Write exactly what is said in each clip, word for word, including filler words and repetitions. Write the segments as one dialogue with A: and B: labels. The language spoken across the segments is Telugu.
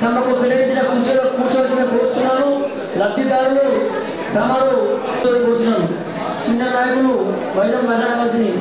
A: తమకు పిలిపించిన కూర్చో కూర్చోవలసిన కోరుతున్నాను. లబ్ధిదారులు తమరు కోరుతున్నాను. చిన్న నాయకులు వైద్యం మాట్లాడవలసింది.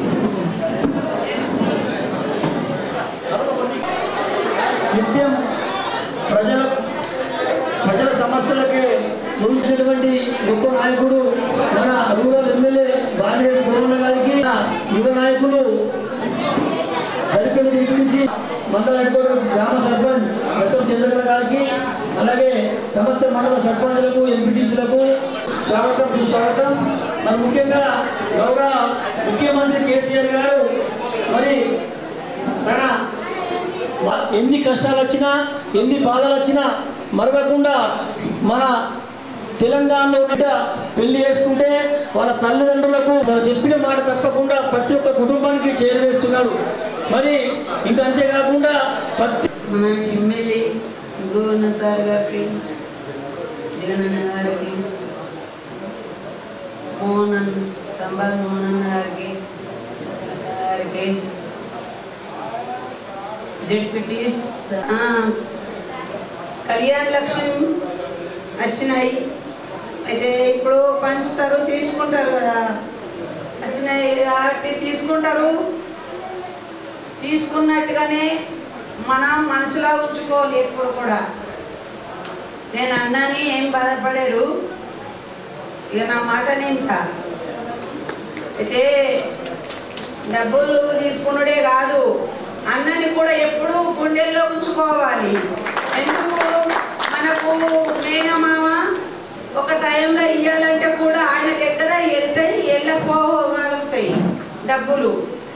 A: నిత్యం ప్రజల ప్రజల సమస్యలకే ముందున్నటువంటి గొప్ప నాయకుడు మన రూరల్ ఎమ్మెల్యే బాలిరెడ్డి గోవర్ణ గారికి యువ నాయకులు దళితులు తీసి మండల గ్రామ సర్పంచ్ దత్తం చంద్రకళ గారికి అలాగే సమస్త మండల సర్పంచులకు ఎంపీటీసీలకు స్వాగతం సుస్వాగతం. మరి ముఖ్యంగా గౌరవ ముఖ్యమంత్రి కేసీఆర్ గారు మరి తన ఎన్ని కష్టాలు వచ్చినా ఎన్ని బాధలు వచ్చినా మరవకుండా మన తెలంగాణలో ఉన్న పెళ్లి చేసుకుంటే వాళ్ళ తల్లిదండ్రులకు తను చెప్పిన మాట తప్పకుండా ప్రతి ఒక్క కుటుంబానికి చేరవేస్తున్నాడు. మరి ఇంకా అంతేకాకుండా ప్రతి
B: మన ఎమ్మెల్యే గోవర్ణ సార్ గారికి, జగనన్న గారికి, మోహన్ సంబాల్ మోహన్ గారికి గారికి డిప్యూటీస్ కళ్యాణ లక్ష్మి వచ్చినాయి. అయితే ఇప్పుడు పంచుతారు, తీసుకుంటారు కదా, వచ్చినాయి కాబట్టి తీసుకుంటారు. తీసుకున్నట్టుగానే మనం మనసులో ఉంచుకోవాలి ఎప్పుడు కూడా. నేను అన్నాని ఏం బాధపడారు, ఇక నా మాటని ఇంత. అయితే డబ్బులు తీసుకున్నడే కాదు, అన్నని కూడా ఎప్పుడు గుండెల్లో ఉంచుకోవాలి. ఎందుకు మనకు మేనమామ ఒక టైంలో ఇవ్వాలంటే కూడా ఆయన దగ్గర వెళ్తాయి, వెళ్ళపోగలుగుతాయి డబ్బులు.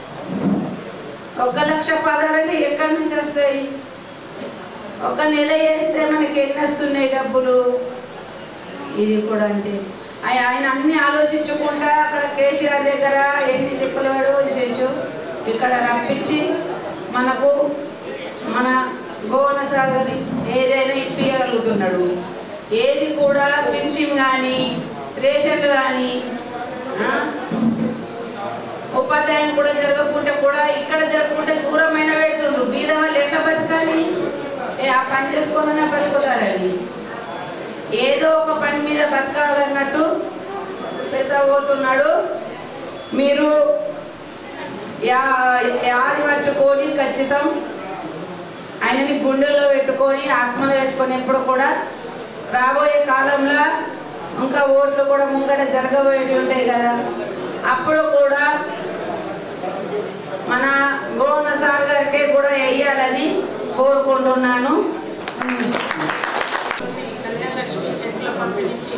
B: ఒక లక్ష పదాలంటే ఎక్కడి నుంచి వస్తాయి? ఒక నెల వేస్తే మనకి ఎన్ని వస్తున్నాయి డబ్బులు? ఇది కూడా అంటే ఆయన అన్ని ఆలోచించకుండా అక్కడ కేసీఆర్ దగ్గర ఎన్ని తిప్పలాడో చేసు ఇక్కడ రప్పించి మనకు మన గోవర్ణ సాగర్ ఏదైనా ఇప్పించగలుగుతున్నాడు. ఏది కూడా పింఛన్ కానీ రేషన్లు కానీ ఉపాధ్యాయం కూడా జరగకుంటే కూడా ఇక్కడ జరగకుంటే దూరమైన పెడుతుండ్రు. బీద వాళ్ళు ఎట్లా బతకాలి? ఆ పని చేసుకోవాలన్నా బతుకుతారని ఏదో ఒక పని మీద బతకాలన్నట్టు పెట్టబోతున్నాడు. మీరు యాది పట్టుకొని ఖచ్చితం ఆయనని గుండెల్లో పెట్టుకొని ఆత్మలో పెట్టుకొని ఎప్పుడు కూడా రాబోయే కాలంలో ఇంకా ఓట్లు కూడా ముంగట జరగబోయేవి ఉంటాయి కదా, అప్పుడు కూడా మన గోవర్ణ సార్ గారికి కూడా వేయాలని కోరుకుంటున్నాను.
C: కళ్యాణలక్ష్మి చెట్ల పంపిణీకి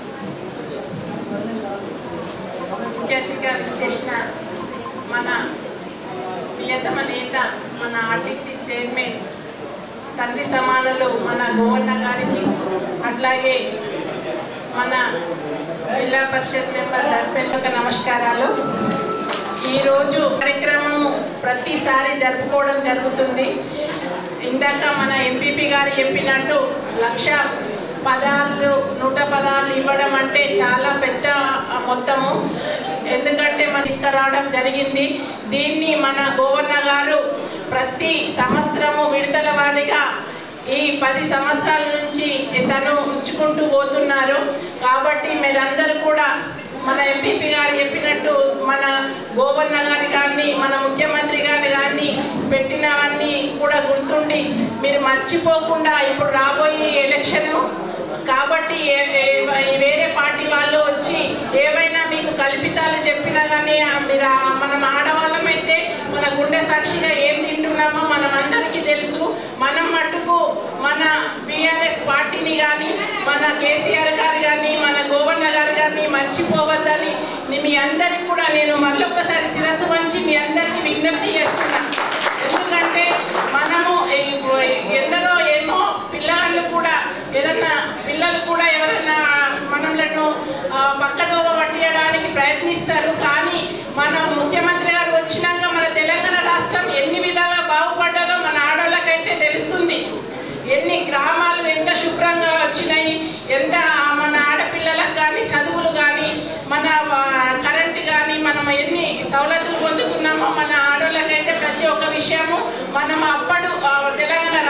C: ముఖ్య అతిథిగా చేసిన మన ప్రియతమ నేత, మన ఆర్టీసీ చైర్మన్, తండ్రి సమానులు మన గోవర్ణ గారికి, అట్లాగే మన జిల్లా పరిషత్ మెంబర్ దర్పెల్లకు నమస్కారాలు. ఈరోజు కార్యక్రమము ప్రతిసారి జరుపుకోవడం జరుగుతుంది. ఇందాక మన ఎంపీపీ గారు చెప్పినట్టు లక్ష పదాలు నూట పదాలు ఇవ్వడం అంటే చాలా పెద్ద మొత్తము. ఎందుకంటే మనం తీసుకురావడం జరిగింది. దీన్ని మన గోవర్ణ గారు ప్రతి సంవత్సరము విడుదల వారీగా ఈ పది సంవత్సరాల నుంచి తను ఉంచుకుంటూ పోతున్నారు. కాబట్టి మీరందరూ కూడా మన ఎంపీపీ గారు చెప్పినట్టు మన గోవర్ణ గారి కానీ మన ముఖ్యమంత్రి గారి కానీ పెట్టినవన్నీ కూడా గుర్తుండి మీరు మర్చిపోకుండా ఇప్పుడు రాబోయే ఎలక్షన్ కాబట్టి వేరే పార్టీ వాళ్ళు వచ్చి ఏవైనా మీకు కల్పితాలు చెప్పినా కానీ మీరు మనం ఆడవాళ్ళమైతే మన గుండె సాక్షిగా ఏం తింటున్నామో మనం అందరికీ తెలుసు. మనం మట్టుకు మన బీఆర్ఎస్ పార్టీని కానీ మన కేసీఆర్ గారు కానీ మన గోవర్ణ గారు కానీ మర్చిపోవద్దని మీ అందరికి కూడా నేను మళ్ళొక్కసారి శిరస్సు వంచి మీ అందరికీ విజ్ఞప్తి చేస్తున్నాను. ఎందుకంటే మనము ఎందరో ఏమో పిల్లలు కూడా ఏదన్నా పిల్లలు కూడా ఎవరైనా మనలను పక్కదోవ పట్టియడానికి ప్రయత్నిస్తారు. కానీ మన ముఖ్యమంత్రి గారు వచ్చినాక మన తెలంగాణ రాష్ట్రం ఎన్ని విధాలుగా బాగుపడ్డదో మన ఆడవాళ్ళకైతే తెలుస్తుంది. ఎన్ని గ్రామాలు ఎంత శుభ్రంగా వచ్చినాయి, ఎంత మన ఆడపిల్లలకు కానీ చదువులు కానీ మన కరెంటు కానీ మనం ఎన్ని సౌలతులు పొందుతున్నామో మన ఆడవాళ్ళకైతే ప్రతి ఒక్క విషయము మనం అప్పుడు తెలంగాణ రాకముందు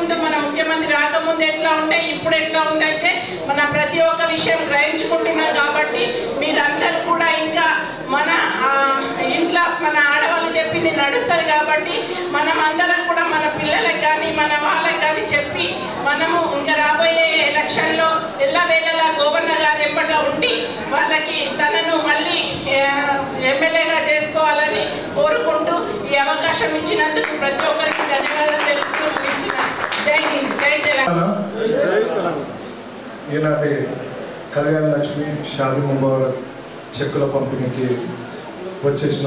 C: రాకముందు మన ముఖ్యమంత్రి రాకముందు ఎట్లా ఉంటే ఇప్పుడు ఎట్లా ఉందంటే మన ప్రతి ఒక్క విషయం గ్రహించుకుంటున్నాం. కాబట్టి మీరందరూ కూడా ఇంకా మన ఇంట్లో మన ఆడవాళ్ళు చెప్పింది నడుస్తుంది. కాబట్టి మనం అందరం కూడా మన పిల్లలకు కానీ మన వాళ్ళకి కానీ చెప్పి మనము ఇంకా రాబోయే ఎలక్షన్లో ఎల్లవేళలా గవర్నర్ గారు ఎంబట ఉండి వాళ్ళకి తనను మళ్ళీ ఎమ్మెల్యేగా చేసుకోవాలని కోరుకుంటూ ఈ అవకాశం ఇచ్చినందుకు ప్రతి ఒక్కరికి ధన్యవాదాలు తెలుపుతూ ముగిస్తున్నాను. జై హింద్, జై తెలంగాణ.
D: ఈనాటి కళ్యాణ లక్ష్మి షాదీ ముబారక్ చెక్కుల పంపిణీకి వచ్చేసిన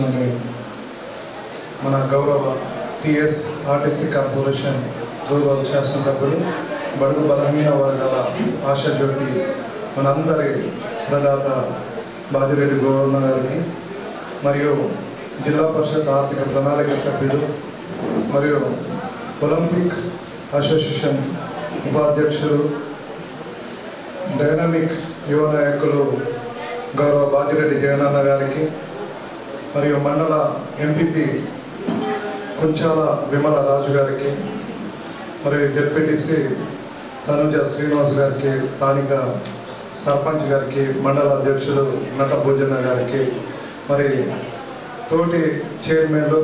D: మన గౌరవ టిఎస్ ఆర్టీసీ కార్పొరేషన్ గౌరవ శాసనసభ్యులు బడుగు బలహీన వర్గాల ఆశాజ్యోతి మనందరి ప్రదాత బాజిరెడ్డి గోవర్ణ గారికి మరియు జిల్లా పరిషత్ ఆర్థిక ప్రణాళిక సభ్యులు మరియు ఒలింపిక్ అసోసియేషన్ ఉపాధ్యక్షులు డైనమిక్ యువ నాయకులు గౌరవ బాజిరెడ్డి జగనన్న గారికి మరియు మండల ఎంపీపీ కుంచాల విమల రాజు గారికి మరియు జెడ్పీటీసీ తనుజ శ్రీనివాస్ గారికి, స్థానిక సర్పంచ్ గారికి, మండల అధ్యక్షులు నట భోజన గారికి, మరి తోటి చైర్మన్లు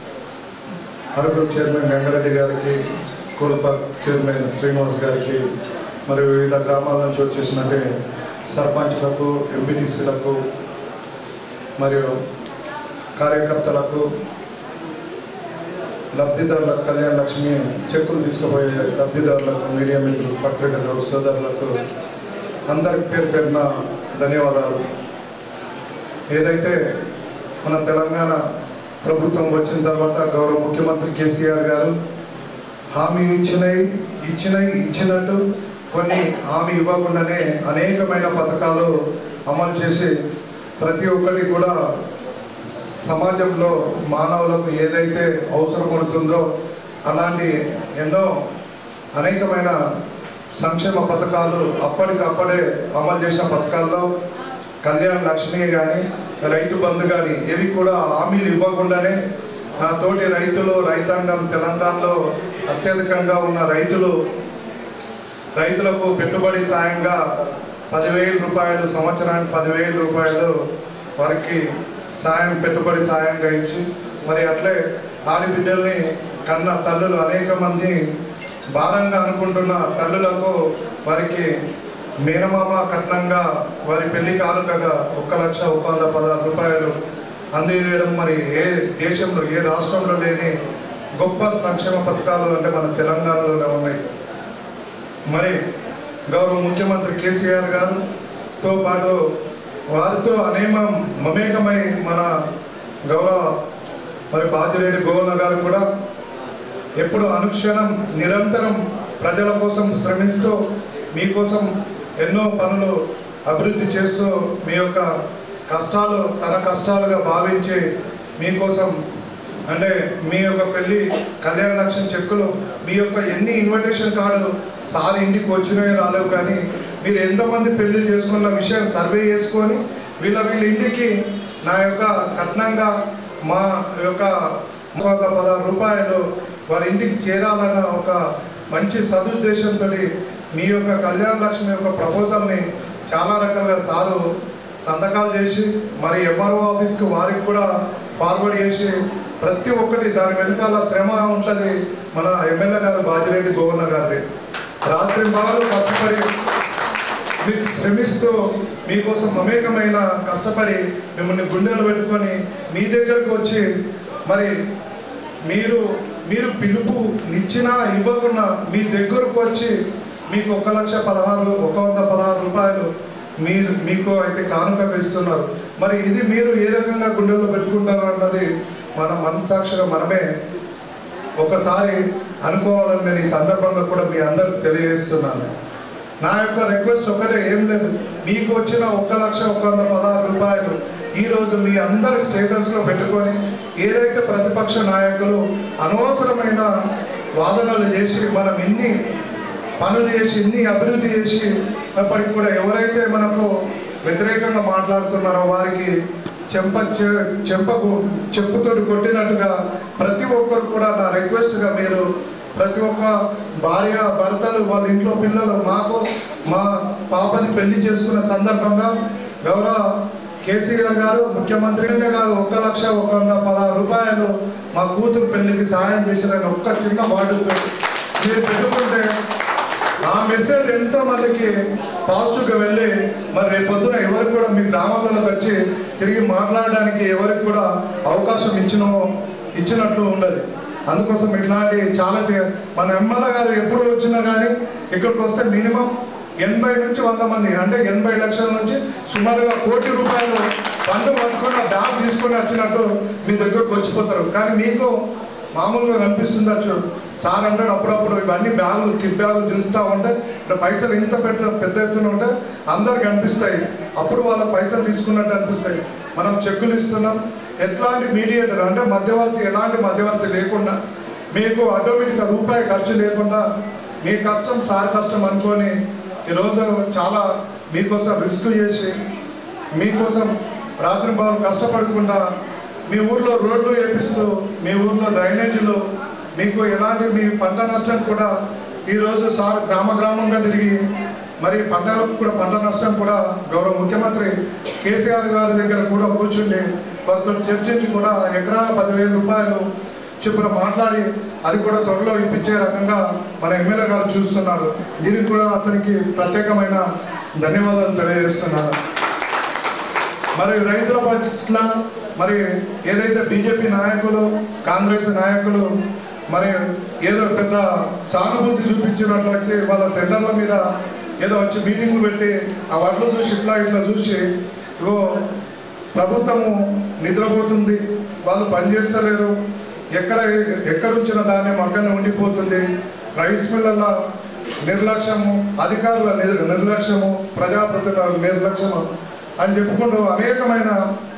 D: అరకు చైర్మన్ గంగారెడ్డి గారికి, కూలపాక్ చైర్మన్ శ్రీనివాస్ గారికి, మరియు వివిధ గ్రామాల నుంచి వచ్చేసినట్టే సర్పంచ్లకు, ఎంపీటీసీలకు మరియు కార్యకర్తలకు, లబ్ధిదారులకు, కళ్యాణ లక్ష్మి చెక్కులు తీసుకుపోయే లబ్ధిదారులకు, మీడియా మిత్రులు, పత్రికలు, సోదరులకు అందరికి పేరు పేరున ధన్యవాదాలు. ఏదైతే మన తెలంగాణ ప్రభుత్వం వచ్చిన తర్వాత గౌరవ ముఖ్యమంత్రి కేసీఆర్ గారు హామీ ఇచ్చినవి ఇచ్చినవి ఇచ్చినట్టు కొన్ని హామీ ఇవ్వకుండానే అనేకమైన పథకాలు అమలు చేసి ప్రతి ఒక్కటి కూడా సమాజంలో మానవులకు ఏదైతే అవసరం పడుతుందో అలాంటి ఎన్నో అనేకమైన సంక్షేమ పథకాలు అప్పటికప్పుడే అమలు చేసిన పథకాల్లో కళ్యాణ లక్ష్మి కానీ రైతు బంధు కానీ ఇవి కూడా హామీలు ఇవ్వకుండానే నా తోటి రైతులు, రైతాంగం తెలంగాణలో అత్యధికంగా ఉన్న రైతులు రైతులకు పెట్టుబడి సాయంగా పదివేల రూపాయలు సంవత్సరానికి పదివేల రూపాయలు వారికి సాయం పెట్టుబడి సాయంగా ఇచ్చి మరి అట్లే ఆడబిడ్డల్ని కన్న తల్లులు అనేక మంది భారంగా అనుకుంటున్న తల్లులకు వారికి మేనమామ కట్నంగా వారి పెళ్లి కానుకగా ఒక్క లక్ష ఒక వంద పదహారు రూపాయలు అందివేయడం మరి ఏ దేశంలో ఏ రాష్ట్రంలో లేని గొప్ప సంక్షేమ పథకాలు అంటే మన తెలంగాణలోనే ఉన్నాయి. మరి గౌరవ ముఖ్యమంత్రి కేసీఆర్ గారితో పాటు వారితో అనేక మమేకమై మన గౌరవ మరి బాజిరెడ్డి గోవర్ణ గారు కూడా ఎప్పుడు అనుక్షణం నిరంతరం ప్రజల కోసం శ్రమిస్తూ మీకోసం ఎన్నో పనులు అభివృద్ధి చేస్తూ మీ యొక్క కష్టాలు తన కష్టాలుగా భావించి మీకోసం అంటే మీ యొక్క పెళ్ళి కళ్యాణ లక్ష్యం చెక్కులు మీ యొక్క ఎన్ని ఇన్విటేషన్ కార్డు సార్ ఇంటికి వచ్చినవి రాలేవు కానీ మీరు ఎంతమంది పెళ్లి చేసుకున్న విషయం సర్వే చేసుకొని వీళ్ళ వీళ్ళ ఇంటికి నా యొక్క కట్నంగా మా యొక్క ఒక పదహారు రూపాయలు వారి ఇంటికి చేరాలన్న ఒక మంచి సదుద్దేశంతో మీ యొక్క కళ్యాణ లక్ష్మి యొక్క ప్రపోజల్ని చాలా రకాలుగా సారు సంతకాలు చేసి మరి ఎంఆర్ఓ ఆఫీస్కి వారికి కూడా ఫార్వర్డ్ చేసి ప్రతి ఒక్కటి దాని వెనకాల శ్రమ ఉంటుంది మన ఎమ్మెల్యే గారు బాజిరెడ్డి గోవర్ణ గారిది. రాత్రి బాగా కష్టపడి మీకు శ్రమిస్తూ మీకోసం మమేకమైన కష్టపడి మిమ్మల్ని గుండెలు పెట్టుకొని మీ దగ్గరకు వచ్చి మరి మీరు మీరు పిలుపు ఇచ్చినా ఇవ్వకున్నా మీ దగ్గరకు వచ్చి మీకు ఒక లక్ష పదహారు ఒక వంద పదహారు రూపాయలు మీరు మీకు అయితే కానుకగా ఇస్తున్నారు. మరి ఇది మీరు ఏ రకంగా గుండెల్లో పెట్టుకుంటారు అన్నది మన మనస్సాక్షిగా మనమే ఒకసారి అనుకోవాలని నేను ఈ సందర్భంగా కూడా మీ అందరికి తెలియజేస్తున్నాను. నా యొక్క రిక్వెస్ట్ ఒకటే, ఏం లేదు, మీకు వచ్చిన ఒక్క లక్ష ఒక వంద పదహారు రూపాయలు ఈరోజు మీ అందరి స్టేటస్లో పెట్టుకొని ఏదైతే ప్రతిపక్ష నాయకులు అనవసరమైన వాదనలు చేసి మనం ఇన్ని పనులు చేసి ఇన్ని అభివృద్ధి చేసి అప్పటికి కూడా ఎవరైతే మనకు వ్యతిరేకంగా మాట్లాడుతున్నారో వారికి చెంప చెంపకు చెప్పుతోటి కొట్టినట్టుగా ప్రతి ఒక్కరు కూడా నా రిక్వెస్ట్గా మీరు ప్రతి ఒక్క భార్య భర్తలు వాళ్ళ ఇంట్లో పిల్లలు మాకు మా పాపని పెళ్లి చేసుకున్న సందర్భంగా గౌరవ కేసీఆర్ గారు ముఖ్యమంత్రి గారు ఒక లక్ష ఒక వంద పదహారు రూపాయలు మా కూతురు పెళ్లికి సహాయం చేశారని ఒక్క చిన్న వార్డుతో మీరు పెట్టుకుంటే ఆ మెసేజ్ ఎంతో మందికి పాజిటివ్గా వెళ్ళి మరి రేపు పొద్దున ఎవరికి కూడా మీ గ్రామంలోకి వచ్చి తిరిగి మాట్లాడడానికి ఎవరికి కూడా అవకాశం ఇచ్చిన ఇచ్చినట్లు ఉండదు. అందుకోసం ఇట్లాంటి చాలా మన ఎమ్మెల్యే గారు ఎప్పుడు వచ్చినా కానీ ఇక్కడికి వస్తే మినిమం ఎనభై నుంచి వంద మంది అంటే ఎనభై లక్షల నుంచి సుమారుగా కోటి రూపాయలు ఫండ్ పట్టుకుని బ్యాగ్ తీసుకొని వచ్చినట్టు మీ దగ్గరకు వచ్చిపోతారు. కానీ మీకు మామూలుగా కనిపిస్తుందచ్చు సార్ అంటాడు అప్పుడప్పుడు ఇవన్నీ బ్యాగులు కిట్ బ్యాగులు చూస్తూ ఉంటే ఇక్కడ పైసలు ఇంత పెట్ట పెద్ద ఎత్తున ఉంటే అందరికి కనిపిస్తాయి. అప్పుడు వాళ్ళ పైసలు తీసుకున్నట్టు అనిపిస్తాయి. మనం చెక్కులు ఇస్తున్నాం. ఎట్లాంటి మీడియేటర్ అంటే మధ్యవర్తి ఎలాంటి మధ్యవర్తి లేకుండా మీకు ఆటోమేటిక్గా రూపాయి ఖర్చు లేకుండా మీ కష్టం సార్ కష్టం అనుకొని ఈరోజు చాలా మీకోసం రిస్క్ చేసి మీకోసం రాత్రి బాగా కష్టపడకుండా మీ ఊర్లో రోడ్లు వేపిస్తూ మీ ఊర్లో డ్రైనేజీలు మీకు ఎలాంటి మీ పంట నష్టం కూడా ఈరోజు సార్ గ్రామ గ్రామంగా తిరిగి మరి పంటలకు కూడా పంట నష్టం కూడా గౌరవ ముఖ్యమంత్రి కేసీఆర్ గారి దగ్గర కూడా కూర్చుండి వారితో చర్చించి కూడా ఎకరా పదివేల రూపాయలు చొప్పున మాట్లాడి అది కూడా త్వరలో ఇప్పించే రకంగా మన ఎమ్మెల్యే గారు చూస్తున్నారు. దీనికి కూడా అతనికి ప్రత్యేకమైన ధన్యవాదాలు తెలియజేస్తున్నారు. మరి రైతుల పట్ల మరి ఏదైతే బీజేపీ నాయకులు కాంగ్రెస్ నాయకులు మరి ఏదో పెద్ద సానుభూతి చూపించినట్లయితే వాళ్ళ సెంటర్ల మీద ఏదో వచ్చి మీటింగ్లు పెట్టి ఆ వడ్లు చూసి ఇట్లా ఇట్లా చూసి ఇగో ప్రభుత్వము నిద్రపోతుంది, వాళ్ళు పనిచేస్తలేరు, ఎక్కడ ఎక్కడ ఉంచిన ధాన్యం అక్కడనే ఉండిపోతుంది, రైస్ మిల్లర్ల నిర్లక్ష్యము, అధికారుల నిర్లక్ష్యము, ప్రజాప్రతినిధుల నిర్లక్ష్యము అని చెప్పుకుంటూ అనేకమైన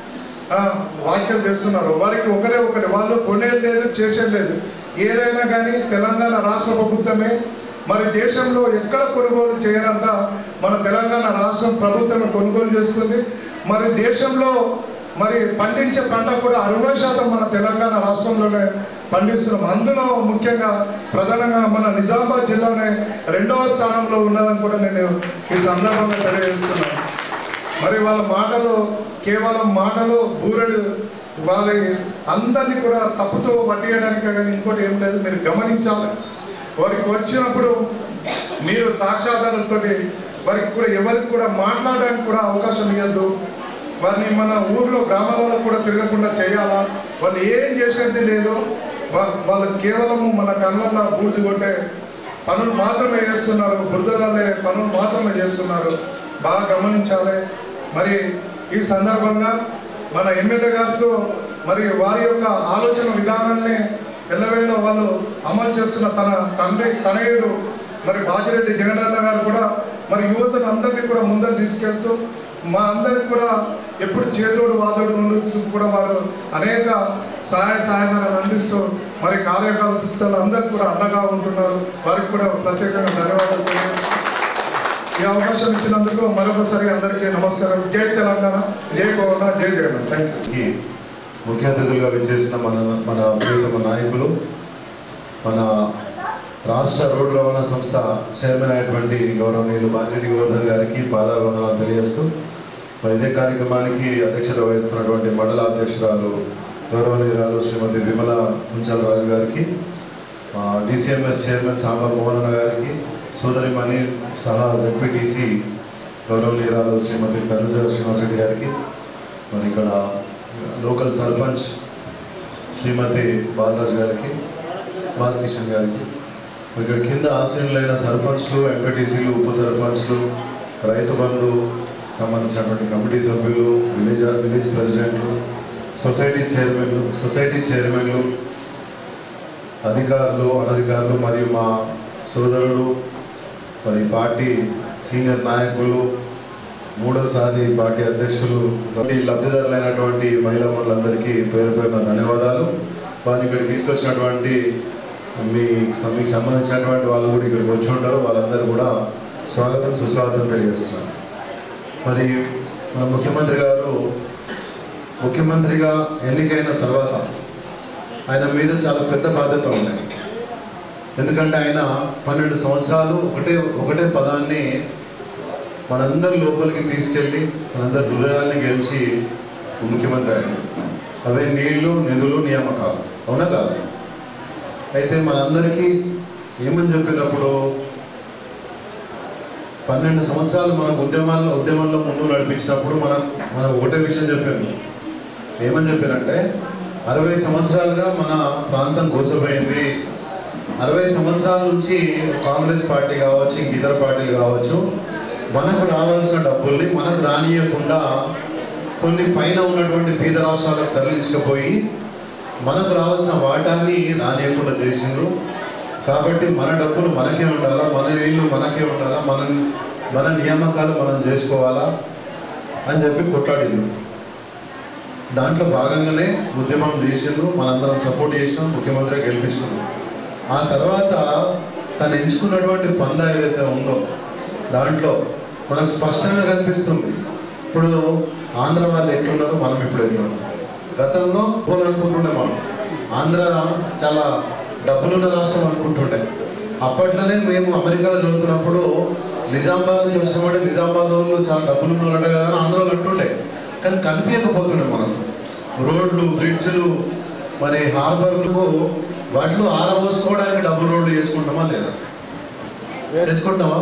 D: వ్యాఖ్యలు చేస్తున్నారు. వారికి ఒకరే ఒకటి వాళ్ళు కొనేది లేదు చేసేది లేదు. ఏదైనా కానీ తెలంగాణ రాష్ట్ర ప్రభుత్వమే మరి దేశంలో ఎక్కడ కొనుగోలు చేయనంత మన తెలంగాణ రాష్ట్రం ప్రభుత్వమే కొనుగోలు చేస్తుంది. మరి దేశంలో మరి పండించే పంట కూడా అరవై శాతం మన తెలంగాణ రాష్ట్రంలోనే పండిస్తున్నాం. అందులో ముఖ్యంగా ప్రధానంగా మన నిజామాబాద్ జిల్లానే రెండవ స్థానంలో ఉన్నదని కూడా నేను ఈ సందర్భంగా తెలియజేస్తున్నాను. మరి వాళ్ళ మాటలు కేవలం మాటలు బూరెడు వాళ్ళ అందరినీ కూడా తప్పుతో పట్టేయడానికి కానీ ఇంకోటి ఏం లేదు. మీరు గమనించాలి, వారికి వచ్చినప్పుడు మీరు సాక్షాధారంతో వారికి కూడా ఎవరికి కూడా మాట్లాడడానికి కూడా అవకాశం ఇవ్వద్దు. వారిని మన ఊర్లో గ్రామాలలో కూడా తిరగకుండా చేయాలా. వాళ్ళు ఏం చేసేది లేదు. వాళ్ళు కేవలము మన కళ్ళల్లో బూజు కొట్టే పనులు మాత్రమే చేస్తున్నారు, బురదలనే పనులు మాత్రమే చేస్తున్నారు. బాగా గమనించాలి. మరి ఈ సందర్భంగా మన ఎమ్మెల్యే గారితో మరి వారి యొక్క ఆలోచన విధానాన్ని ఎల్లవేళ వాళ్ళు అమలు చేస్తున్న తన తండ్రి తనయుడు మరి బాజిరెడ్డి జగనన్న గారు కూడా మరి యువతను అందరినీ కూడా ముందరు తీసుకెళ్తూ మా అందరికి కూడా ఎప్పుడు చేదోడు వాదోడు ముందు కూడా వారు అనేక సహాయ సహాయాలను అందిస్తూ మరి కార్యకర్తలు అందరికీ కూడా అండగా ఉంటున్నారు. వారికి కూడా ప్రత్యేకంగా ధన్యవాదాలు తెలియజేస్తున్నాను. ఈ అవకాశం ఇచ్చినందుకు మరొకసారి అందరికీ నమస్కారం. జై తెలంగాణ, జై గోవన, జై జగన్. Thank you.
E: ముఖ్య అతిథులుగా విచ్చేసిన మన మన ప్రియతమ నాయకులు మన రాష్ట్ర రోడ్డు రవాణా సంస్థ చైర్మన్ అయినటువంటి గౌరవనీయులు బాజిరెడ్డి గోవర్ధన్ గారికి పాదాభివందనాలు తెలియజేస్తూ మరి ఇదే కార్యక్రమానికి అధ్యక్షత వహిస్తున్నటువంటి మండల అధ్యక్షురాలు గౌరవనీయురాలు శ్రీమతి విమల ముంచల్ రాజు గారికి, డిసిఎంఎస్ చైర్మన్ సాంబర్ మోహన్ గారికి, సోదరిమణి సహా జెడ్పీటీసీ గౌరవనీయురాలు శ్రీమతి తనుజ శ్రీనివాసరెడ్డి గారికి, మరి ఇక్కడ లోకల్ సర్పంచ్ శ్రీమతి బాలరాజు గారికి, బాలకృష్ణ గారికి, ఇక్కడ కింద ఆశీనులైన సర్పంచ్లు, ఎంపీటీసీలు, ఉప సర్పంచ్లు, రైతు బంధు సంబంధించినటువంటి కమిటీ సభ్యులు, విలేజ్ విలేజ్ ప్రెసిడెంట్లు, సొసైటీ చైర్మన్లు సొసైటీ చైర్మన్లు అధికారులు, అనధికారులు మరియు మా సోదరుడు మరి పార్టీ సీనియర్ నాయకులు, మూడోసారి పార్టీ అధ్యక్షులు, లబ్ధిదారులైనటువంటి మహిళా మండలందరికీ పేరు పేరున ధన్యవాదాలు. వారిని ఇక్కడికి తీసుకొచ్చినటువంటి మీ మీకు సంబంధించినటువంటి వాళ్ళు కూడా ఇక్కడికి వచ్చి ఉంటారు. వాళ్ళందరూ కూడా స్వాగతం సుస్వాగతం తెలియజేస్తున్నారు. మరి మన ముఖ్యమంత్రి గారు ముఖ్యమంత్రిగా ఎన్నికైన తర్వాత ఆయన మీద చాలా పెద్ద బాధ్యత ఉన్నాయి. ఎందుకంటే ఆయన పన్నెండు సంవత్సరాలు ఒకటే ఒకటే పదాన్ని మనందరి లోపలికి తీసుకెళ్ళి మనందరి హృదయాన్ని గెలిచి ముఖ్యమంత్రి ఆయన. అవే నీళ్లు, నిధులు, నియామకాలు. అవునా కాదు? అయితే మనందరికీ ఏమని చెప్పినప్పుడు పన్నెండు సంవత్సరాలు మనకు ఉద్యమాల్లో ఉద్యమంలో ముందు నడిపించినప్పుడు మనం మనం ఒకటే విషయం చెప్పాము. ఏమని చెప్పారంటే అరవై సంవత్సరాలుగా మన ప్రాంతం కోసపోయింది. అరవై సంవత్సరాల నుంచి కాంగ్రెస్ పార్టీ కావచ్చు, ఇంక ఇతర పార్టీలు కావచ్చు, మనకు రావాల్సిన డబ్బుల్ని మనకు రానియకుండా కొన్ని పైన ఉన్నటువంటి పేద రాష్ట్రాలకు తరలించకపోయి మనకు రావాల్సిన వాటాన్ని రానియకుండా చేసిండ్రు. కాబట్టి మన డబ్బులు మనకే ఉండాలా, మన నీళ్ళు మనకే ఉండాలా, మన మన నియామకాలు మనం చేసుకోవాలా అని చెప్పి కొట్లాడిండ్రు. దాంట్లో భాగంగానే ఉద్యమం చేసిండ్రు. మనందరం సపోర్ట్ చేసినాం, ముఖ్యమంత్రి గెలిపించుకున్నాం. ఆ తర్వాత తను ఎంచుకున్నటువంటి పందా ఏదైతే ఉందో దాంట్లో మనకు స్పష్టంగా కనిపిస్తుంది. ఇప్పుడు ఆంధ్ర వాళ్ళు ఎట్లున్నారు, మనం ఇప్పుడు ఎట్లున్నాం. గతంలో పోలు అనుకుంటుండే మనం ఆంధ్ర చాలా డబ్బులున్న రాష్ట్రం అనుకుంటుండే. అప్పట్లోనే మేము అమెరికాలో చదువుతున్నప్పుడు నిజామాబాద్ నుంచి వచ్చినప్పుడు నిజామాబాద్ వాళ్ళు చాలా డబ్బులు ఉన్నట కదా అని ఆంధ్రలో అంటుండే. కానీ కనిపించకపోతుండే మనం. రోడ్లు, బ్రిడ్జ్లు, మరి హార్బర్లకు వాటిలో ఆరబోసుకోవడానికి డబ్బులు రోడ్లు చేసుకుంటామా లేదా? చేసుకుంటామా?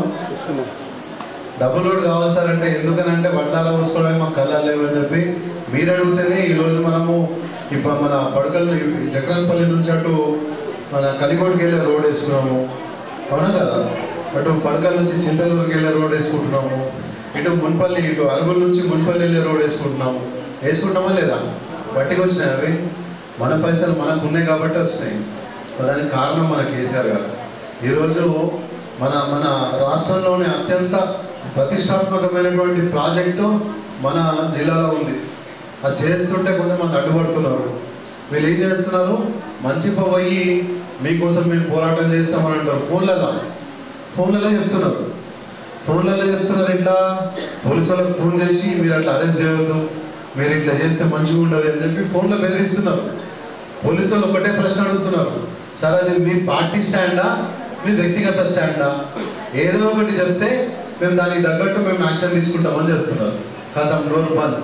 E: డబ్బులు రోడ్డు కావాలి సార్ అంటే ఎందుకనంటే వడ్లు ఆరబోసుకోవడానికి మాకు కళ్ళాలు లేవు అని చెప్పి మీరు అడిగితేనే ఈరోజు మనము ఇప్పుడు మన పడకలు జగన్పల్లి నుంచి అటు మన కలిగోడికి వెళ్ళే రోడ్ వేసుకున్నాము. అవునా కదా? అటు పడకల నుంచి చింతలూరుకి వెళ్ళే రోడ్ వేసుకుంటున్నాము. ఇటు మున్పల్లి, ఇటు అరుగుల నుంచి మున్పల్లి వెళ్ళే రోడ్ వేసుకుంటున్నాము. వేసుకుంటామా లేదా? బట్టికి వచ్చినాయి అవి. మన పైసలు మనకు ఉన్నాయి కాబట్టి వచ్చినాయి. దానికి కారణం మన కేసీఆర్ గారు. ఈరోజు మన మన రాష్ట్రంలోనే అత్యంత ప్రతిష్టాత్మకమైనటువంటి ప్రాజెక్టు మన జిల్లాలో ఉంది. అది చేస్తుంటే కొంతమంది అడ్డుపడుతున్నారు. వీళ్ళు ఏం చేస్తున్నారు? మంచి పోయి మీకోసం మేము పోరాటం చేస్తామని అంటారు. ఫోన్లలో ఫోన్లలో చెప్తున్నారు ఫోన్లలో చెప్తున్నారు ఇట్లా పోలీసు వాళ్ళకి ఫోన్ చేసి మీరు అట్లా అరెస్ట్ చేయవద్దు, మీరు ఇట్లా చేస్తే మంచిగా ఉండదు అని చెప్పి ఫోన్లో బెదిరిస్తున్నారు. పోలీసు వాళ్ళు ఒకటే ప్రశ్న అడుగుతున్నారు, సరే అది మీ పార్టీ స్టాండా, మీ వ్యక్తిగత స్టాండా? ఏదో ఒకటి చెప్తే మేము దానికి తగ్గట్టు మేము యాక్షన్ తీసుకుంటామని చెప్తున్నారు. కథం నోరు బంద్.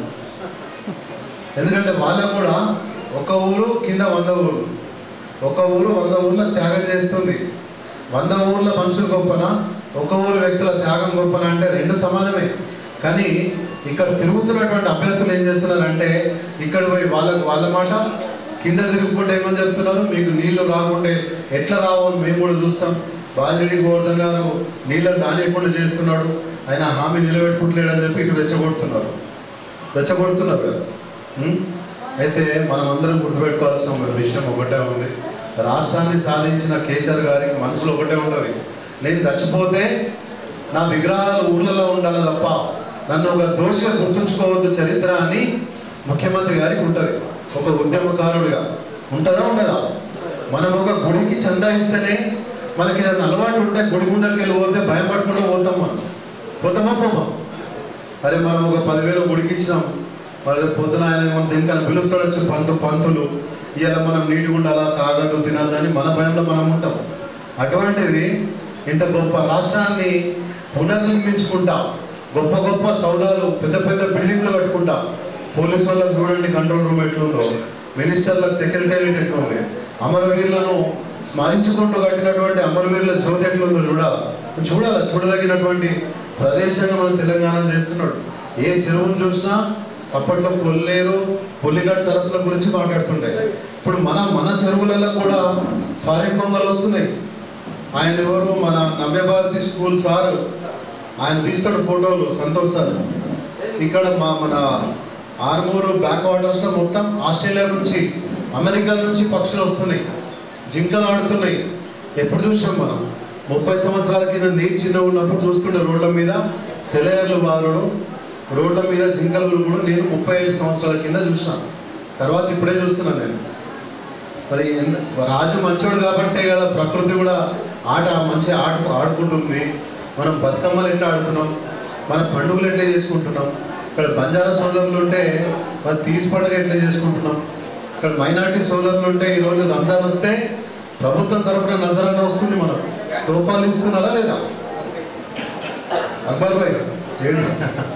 E: ఎందుకంటే వాళ్ళకు కూడా ఒక ఊరు కింద వంద ఊరు, ఒక ఊరు వంద ఊర్ల త్యాగం చేస్తుంది. వంద ఊర్ల మనుషులు గొప్పన, ఒక ఊరు వ్యక్తుల త్యాగం గొప్పన అంటే రెండు సమానమే. కానీ ఇక్కడ తిరుగుతున్నటువంటి అభ్యర్థులు ఏం చేస్తున్నారంటే ఇక్కడ పోయి వాళ్ళకు వాళ్ళ మాట కింద తిరుగుకుంటే ఏమని చెప్తున్నారు, మీకు నీళ్లు రాకుంటే ఎట్లా రావు అని మేము కూడా చూస్తాం. బాజిరెడ్డి గోవర్ధన్ గారు నీళ్ళని రానియకుండా చేస్తున్నాడు, ఆయన హామీ నిలబెట్టుకుంటలేడని చెప్పి ఇక్కడ రెచ్చగొడుతున్నారు రెచ్చగొడుతున్నారు కదా. అయితే మనం అందరం గుర్తుపెట్టుకోవాల్సిన విషయం ఒకటే ఉంది. రాష్ట్రాన్ని సాధించిన కేసీఆర్ గారికి మనసులో ఒకటే ఉంటుంది, నేను చచ్చిపోతే నా విగ్రహాలు ఊళ్ళలో ఉండాలి తప్ప నన్ను ఒక దోషిగా గుర్తుంచుకోవద్దు చరిత్ర అని ముఖ్యమంత్రి గారికి ఉంటుంది. ఒక ఉద్యమకారుడిగా ఉంటుందా ఉండదా? మనం ఒక గుడికి చందా ఇస్తేనే మనకి ఏదైనా అలవాటు ఉంటే గుడి గుండెకి వెళ్ళి పోతే భయం పట్టుకుంటూ పోతాం. మనం పోతామా పోమా? అరే మనం ఒక పదివేలు గుడికి ఇచ్చినాం, మరి పొద్దున ఆయన దీనికన్నా పిలుస్తాడొచ్చు పంతు పంతులు ఇలా మనం నీటిగా ఉండాలా, తాగద్దు, తినద్దు అని మన భయంలో మనం ఉంటాం. అటువంటిది ఇంత గొప్ప రాష్ట్రాన్ని పునర్నిర్మించుకుంటా, గొప్ప గొప్ప సౌదాలు, పెద్ద పెద్ద బిల్డింగ్లు కట్టుకుంటా, పోలీసు వాళ్ళకు చూడండి కంట్రోల్ రూమ్ ఎట్లుందో, మినిస్టర్లకు సెక్రటేరియట్ ఎట్లుంది, అమరవీరులను స్మరించుకుంటూ కట్టినటువంటి అమరవీరుల జ్యోతి ఎట్లుందో చూడాలి చూడాలి చూడదగినటువంటి ప్రదేశంగా మనం తెలంగాణ చేస్తున్నాడు. ఏ చెరువును చూసినా అప్పట్లో కొల్లేరు, పుల్లిగడ్ సరస్సుల గురించి మాట్లాడుతుండే. ఇప్పుడు మన మన చెరువులలో కూడా ఫారిన్ కొంగలు వస్తున్నాయి. ఆయన ఎవరు? మన నవ్యభారతి స్కూల్ సారు, ఆయన తీస్తాడు ఫోటోలు, సంతోష్ సార్. ఇక్కడ మా మన ఆర్మూరు బ్యాక్ వాటర్స్లో మొత్తం ఆస్ట్రేలియా నుంచి, అమెరికా నుంచి పక్షులు వస్తున్నాయి, జింకలు ఆడుతున్నాయి. ఎప్పుడు చూసాం మనం? ముప్పై సంవత్సరాల కింద నీరు చిన్న ఉన్నప్పుడు చూస్తుండే రోడ్ల మీద సెలయర్లు బారుడు, రోడ్ల మీద జింకలు కూడా నేను ముప్పై ఐదు సంవత్సరాల కింద చూసాను. తర్వాత ఇప్పుడే చూస్తున్నాను నేను. మరి రాజు మంచోడు కాబట్టే కదా ప్రకృతి కూడా ఆట మంచి ఆట ఆడుకుంటుంది. మనం బతుకమ్మలు ఎట్లా ఆడుతున్నాం, మన పండుగలు ఎట్లా చేసుకుంటున్నాం. ఇక్కడ బంజారా సోదరులు ఉంటే మరి తీసి పండుగ ఎట్లా చేసుకుంటున్నాం. ఇక్కడ మైనార్టీ సోదరులు ఉంటే ఈరోజు రంజాన్ వస్తే ప్రభుత్వం తరఫున నజరాన వస్తుంది, మనం తోఫాలు ఇస్తున్నారా లేదా? అక్బర్ భాయ్ ఏంటి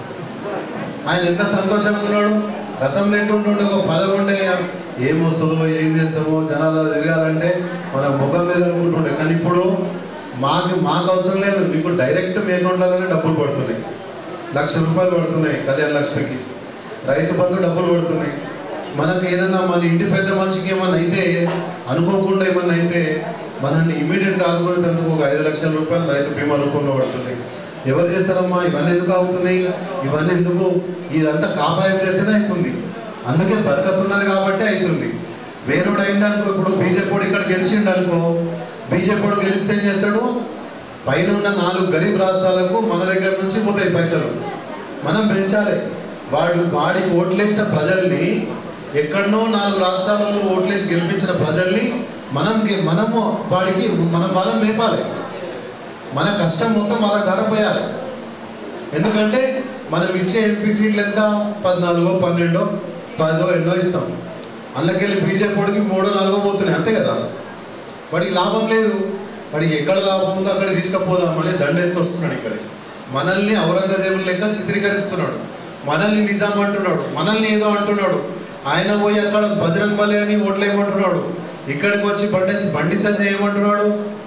E: ఆయన ఎంత సంతోషంగా ఉన్నాడు. గతంలో ఏంటుంటుండే ఒక పదవి ఉండే, ఏమొస్తుందో ఏం చేస్తామో జనాలు తిరగాలంటే మన ముఖం మీద అనుకుంటుండే. కానీ ఇప్పుడు మాకు మాకు అవసరం లేదు, మీకు డైరెక్ట్ మీ అకౌంట్లలోనే డబ్బులు పడుతున్నాయి. లక్ష రూపాయలు పడుతున్నాయి కళ్యాణ లక్ష్మికి, రైతు బంధు డబ్బులు పడుతున్నాయి. మనకు ఏదన్నా మన ఇంటి పెద్ద మనిషికి ఏమన్నా అయితే, అనుకోకుండా ఏమన్నా అయితే మనల్ని ఇమీడియట్గా ఆదుకునేందుకు ఒక ఐదు లక్షల రూపాయలు రైతు బీమా రూపంలో పడుతుంది. ఎవరు చేస్తారమ్మా ఇవన్నీ? ఎందుకు అవుతున్నాయి ఇవన్నీ? ఎందుకు? ఇదంతా కాపాయం చేస్తేనే అవుతుంది. అందుకే బరకత్ ఉన్నది కాబట్టి అవుతుంది. వేరేడు అయిందనుకో, ఇప్పుడు బీజేపీ ఇక్కడ గెలిచిండు అనుకో, బీజేపీ గెలిస్తే ఏం చేస్తాడు? పైన ఉన్న నాలుగు గరీబ్ రాష్ట్రాలకు మన దగ్గర నుంచి పోతాయి పైసలు. మనం పెంచాలి. వాడు వాడికి ఓట్లేసిన ప్రజల్ని, ఎక్కడనో నాలుగు రాష్ట్రాలలో ఓట్లేసి గెలిపించిన ప్రజల్ని మనం మనము వాడికి మనం వాళ్ళని మేపాలి. మన కష్టం మొత్తం వాళ్ళకి ధరపోయాలి. ఎందుకంటే మనం ఇచ్చే ఎంపీ సీట్లు ఎంత? పద్నాలుగో పన్నెండో పదో ఎన్నో ఇస్తాం. అందులోకెళ్ళి బీజేపీకి మూడో నాలుగో పోతున్నాయి, అంతే కదా. వాడికి లాభం లేదు. వాడికి ఎక్కడ లాభం ఉందో అక్కడ తీసుకుపోదామని దండెత్తి వస్తున్నాడు. ఇక్కడ మనల్ని ఔరంగజేబు లెక్క చిత్రీకరిస్తున్నాడు, మనల్ని నిజాం అంటున్నాడు, మనల్ని ఏదో అంటున్నాడు. ఆయన పోయి అక్కడ బజరంగ్ బలి అని ఓట్లు ఏమంటున్నాడు, ఇక్కడికి వచ్చి బండి బండి సంజయ్ ఏమంటున్నాడు?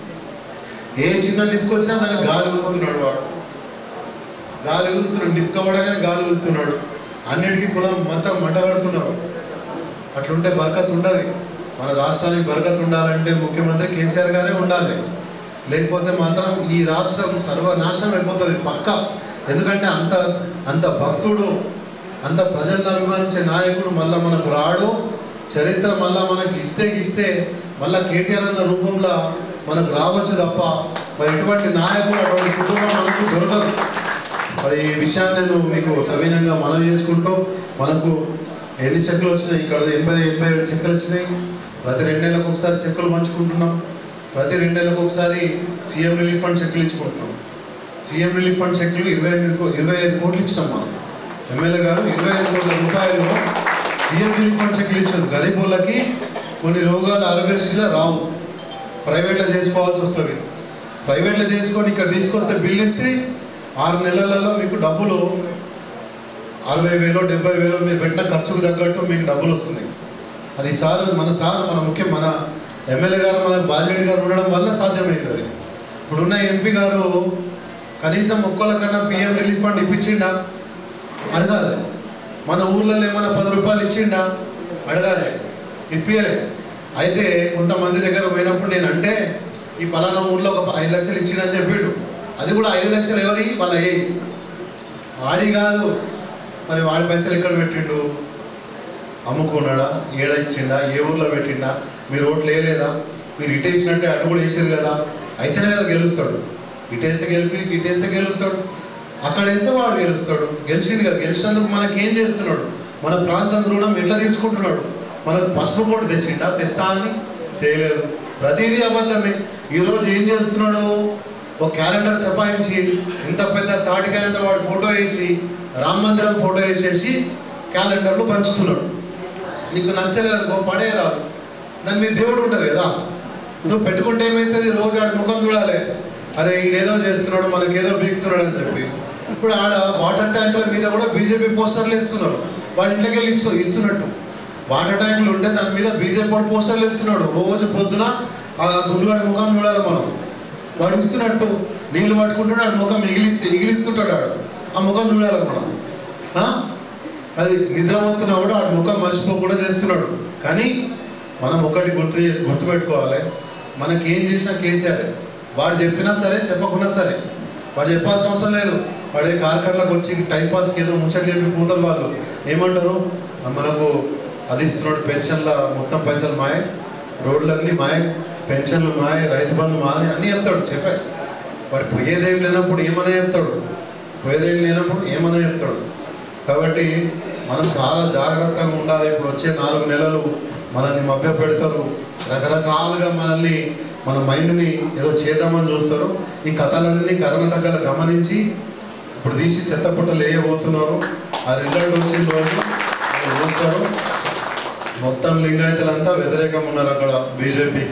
E: ఏ చిన్న నిప్పుకొచ్చినా దానికి గాలి ఊదుతున్నాడు. వాడు గాలి ఊదుతున్నాడు, నిప్పుకోవడగానే గాలి ఊదుతున్నాడు. అన్నిటికీ కులం మొత్తం మంటపడుతున్నారు. అట్లుంటే బరకత్ ఉండదు. మన రాష్ట్రానికి బరకత్ ఉండాలంటే ముఖ్యమంత్రి కేసీఆర్ గారే ఉండాలి. లేకపోతే మాత్రం ఈ రాష్ట్రం సర్వనాశనం అయిపోతుంది పక్క. ఎందుకంటే అంత అంత భక్తుడు, అంత ప్రజలను అభిమానించే నాయకుడు మళ్ళీ మనకు రాడు. చరిత్ర మళ్ళా మనకి ఇస్తే ఇస్తే మళ్ళా కేటీఆర్ అన్న రూపంలో మనకు రావచ్చు తప్ప మరి ఎటువంటి నాయకులు, అటువంటి కుటుంబం మనకు దొరకదు. మరి ఈ విషయాన్ని నేను మీకు సవినంగా మనవి చేసుకుంటూ, మనకు ఎన్ని చెక్కులు వచ్చినాయి? ఇక్కడ ఎనభై ఎనభై ఏడు చెక్కులు వచ్చినాయి. ప్రతి రెండేళ్ళకు ఒకసారి చెక్కులు పంచుకుంటున్నాం. ప్రతి రెండేళ్ళకు ఒకసారి సీఎం రిలీఫ్ ఫండ్ చెక్కులు ఇచ్చుకుంటున్నాం. సీఎం రిలీఫ్ ఫండ్ చెక్కులు ఇరవై ఎనిమిది ఇరవై ఐదు కోట్లు ఇచ్చినాం. మనం ఎమ్మెల్యే గారు ఇరవై ఐదు కోట్ల రూపాయలు సీఎం రిలీఫ్ ఫండ్ చెక్కులు ఇచ్చారు. గరీబులకి కొన్ని రోగాలు ఆరోగ్యశ్రీలో రావు, ప్రైవేట్లో చేసుకోవాల్సి వస్తుంది. ప్రైవేట్లో చేసుకొని ఇక్కడ తీసుకొస్తే బిల్లు ఇస్తే ఆరు నెలలలో మీకు డబ్బులు అరవై వేలు డెబ్బై వేలు మీరు పెట్టిన ఖర్చుకు తగ్గట్టు మీకు డబ్బులు వస్తున్నాయి. అది సార్ మన సార్ మన ముఖ్యం మన ఎమ్మెల్యే గారు మన బాజిరెడ్డి గారు ఉండడం వల్ల సాధ్యమైంది. అది ఇప్పుడున్న ఎంపీ గారు కనీసం ఒక్కళ్ళ కన్నా పిఎం రిలీఫ్ ఫండ్ ఇప్పించిండా? అడగాలి. మన ఊర్లలో ఏమైనా పది రూపాయలు ఇచ్చిండా? అడగాలి. ఇప్పియలే. అయితే కొంతమంది దగ్గర పోయినప్పుడు నేను అంటే ఈ పలానా ఊర్లో ఒక ఐదు లక్షలు ఇచ్చిండని చెప్పాడు. అది కూడా ఐదు లక్షలు ఎవరి? వాళ్ళ అయ్యి వాడి కాదు. మరి వాడి పైసలు ఎక్కడ పెట్టిండు? అమ్ముకున్నాడా? ఏడ ఇచ్చిండా? ఏ ఊర్లో పెట్టిండా? మీరు ఓట్లు వేయలేదా? మీరు ఇటు వేసినట్టే అటు కూడా వేసారు కదా, అయితేనే కదా గెలుస్తాడు. ఇటేస్తే గెలిపి ఇటేస్తే గెలుస్తాడు, అక్కడ వేస్తే వాడు గెలుస్తాడు. గెలిచింది కదా, గెలిచినందుకు మనకేం చేస్తున్నాడు? మన ప్రాంతం రుణం ఎట్లా తీర్చుకుంటున్నాడు? మనకు పసుపు కూడా తెచ్చిండా? తెస్తా అని తేలేదు. ప్రతిదీ అబద్ధమే. ఈరోజు ఏం చేస్తున్నాడు? ఒక క్యాలెండర్ చపాయించి ఇంత పెద్ద తాటికాయంత వాడు ఫోటో వేసి రామ మందిరం ఫోటో వేసేసి క్యాలెండర్లు పంచుతున్నాడు. నీకు నచ్చలేదు పడేయరాదు, దాని మీద దేవుడు ఉంటుంది కదా. నువ్వు పెట్టుకుంటే ఏమవుతుంది? రోజు ఆడ ముఖం చూడాలి, అరే ఈడేదో చేస్తున్నాడు మనకేదో బీగుతున్నాడు అని చెప్పి. ఇప్పుడు ఆడ వాటర్ ట్యాంకుల మీద కూడా బీజేపీ పోస్టర్లు ఇస్తున్నారు. వాడి ఇంట్లోకి వెళ్ళి ఇస్తూ ఇస్తున్నట్టు వాటర్ ట్యాంకులు ఉంటే దాని మీద బీజేపీ పోస్టర్లు ఇస్తున్నాడు. రోజు పొద్దున ఆ గుండుగాడి ముఖం చూడాలి మనం. వాడు ఇస్తున్నట్టు నీళ్ళు పట్టుకుంటున్నాడు, ముఖం ఎగిలిచ్చి ఎగిలిస్తుంటాడు. ఆడు ఆ ముఖం చూడాలి మనం. అది నిద్రపోతున్నా కూడా ఆడు ముఖం మర్చిపోకుండా చేస్తున్నాడు. కానీ మనం ఒకటి గుర్తు చేసి గుర్తుపెట్టుకోవాలి, మనకి ఏం చేసినా కేసీఆర్. వాడు చెప్పినా సరే చెప్పకున్నా సరే వాడు చెప్పాల్సిన అవసరం లేదు. వాడే కార్ఖానలకు వచ్చి టైంపాస్కి ఏదో ముచ్చట చెప్పి పోతారు. వాళ్ళు ఏమంటారు? మనకు అది ఇస్తున్నాడు, పెన్షన్ల మొత్తం పైసలు మాయ, రోడ్లన్నీ మాయ, పెన్షన్లు మాయ, రైతు బంధు మాయ అన్నీ చెప్తాడు. చెప్పే వాడు పోయేదేం లేనప్పుడు ఏమన్నా చెప్తాడు, పోయేదేం లేనప్పుడు ఏమన్నా చెప్తాడు. కాబట్టి మనం చాలా జాగ్రత్తగా ఉండాలి. ఇప్పుడు వచ్చే నాలుగు నెలలు మనల్ని మభ్య పెడతారు, రకరకాలుగా మనల్ని మన మైండ్ని ఏదో చేద్దామని చూస్తారు. ఈ కథలన్నీ కర్ణాటకలో గమనించి ఇప్పుడు తీసి చెత్తపుట్టలు వేయబోతున్నారు. ఆ రిజల్ట్ వచ్చిన రోజు చూస్తారు. మొత్తం లింగాయతులంతా వ్యతిరేకంగా ఉన్నారు అక్కడ బీజేపీకి.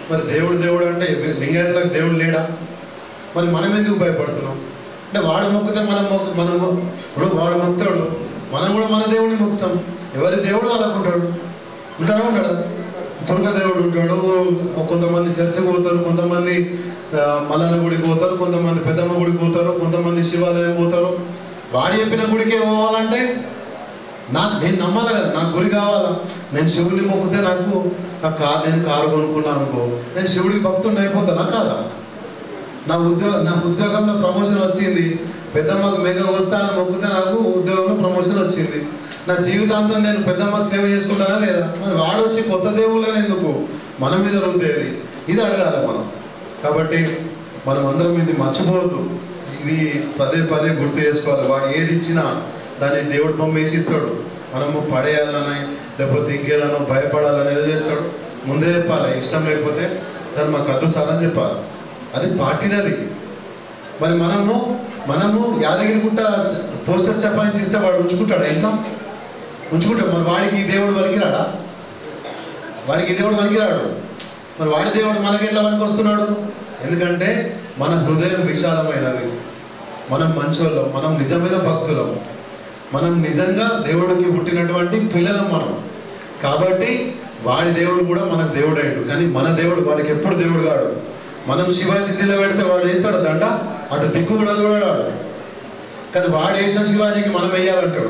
E: మరి దేవుడు దేవుడు అంటే లింగాయతులకు దేవుడు లేడా? మరి మనం ఎందుకు భయపడుతున్నాం? అంటే వాడు మొక్కితే మనం మొక్కు మనం ఇప్పుడు వాడు మొక్కుతాడు, మనం కూడా మన దేవుడిని మొక్కుతాం. ఎవరి దేవుడు వాళ్ళకు ఉంటాడు, ఉంటాడా ఉంటాడు. దుర్గ దేవుడు ఉంటాడు, కొంతమంది చర్చకు పోతారు, కొంతమంది మల్లన్న గుడికి పోతారు, కొంతమంది పెద్దమ్మ గుడికి పోతారు, కొంతమంది శివాలయం పోతారు. వాడు చెప్పిన గుడికి పోవాలంటే నాకు నేను నమ్మాలి కదా, నాకు గురి కావాలా. నేను శివుడిని మొక్కితే నాకు నా కారు నేను కారు కొనుక్కున్నాను అనుకో, నేను శివుడికి భక్తుడిని అయిపోతానా కాదా? నా ఉద్యోగ నా ఉద్యోగంలో ప్రమోషన్ వచ్చింది, పెద్దమ్మకు మేక వస్తాను మొక్కితే నాకు ఉద్యోగంలో ప్రమోషన్ వచ్చింది. నా జీవితాంతం నేను పెద్దమ్మకు సేవ చేసుకుంటానా లేదా? మరి వాడు వచ్చి కొత్త దేవుళ్ళని ఎందుకు మన మీద రుద్దేది? ఇది అడగాలి మనం. కాబట్టి మనం అందరం ఇది మర్చిపోవద్దు, ఇది పదే పదే గుర్తు చేసుకోవాలి. వాడు ఏది ఇచ్చినా దాన్ని దేవుడు బొమ్మ వేసి ఇస్తాడు. మనము పడేయాలని లేకపోతే ఇంకేదన్నా భయపడాలని ఏదో చేస్తాడు. ముందే చెప్పాలి, ఇష్టం లేకపోతే సార్ మాకు అద్దు సార్ అని చెప్పాలి. అది పార్టీది అది. మరి మనము మనము యాదగిరిగుట్ట పోస్టర్ చెప్పాలని ఇస్తే వాడు ఉంచుకుంటాడా? ఇంకా ఉంచుకుంటాడు. మరి వాడికి ఈ దేవుడు వనికిరాడా? వాడికి ఈ దేవుడు వనికిరాడు. మరి వాడి దేవుడు మనకి ఎట్లా వనికి వస్తున్నాడు? ఎందుకంటే మన హృదయం విశాలమైనది, మనం మంచోళ్ళం, మనం నిజమైన భక్తులం, మనం నిజంగా దేవుడికి పుట్టినటువంటి పిల్లలం మనం. కాబట్టి వాడి దేవుడు కూడా మనకు దేవుడు అయ్యాడు. కానీ మన దేవుడు వాడికి ఎప్పుడు దేవుడు కాడు. మనం శివాజీ నిలబెడితే వాడు వేస్తాడు దండ, అటు దిక్కు కూడా చూడాడు. కానీ వాడు వేసిన శివాజీకి మనం వేయాలంటాడు.